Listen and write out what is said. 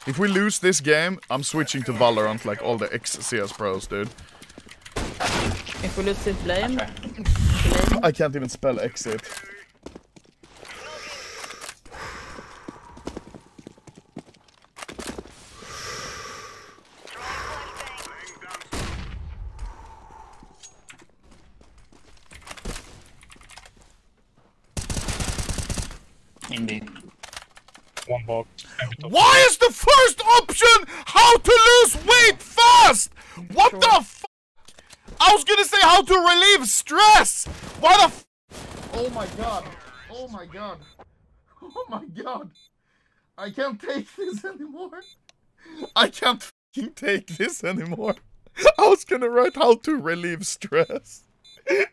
If we lose this game, I'm switching to Valorant like all the ex-CS pros, dude. If we lose this blame. I can't even spell exit. Indeed. One box. Why is the first option how to lose weight fast? What the f? I was gonna say how to relieve stress. What the f? Oh my god. Oh my god. Oh my god. I can't take this anymore. I can't fucking take this anymore. I was gonna write how to relieve stress.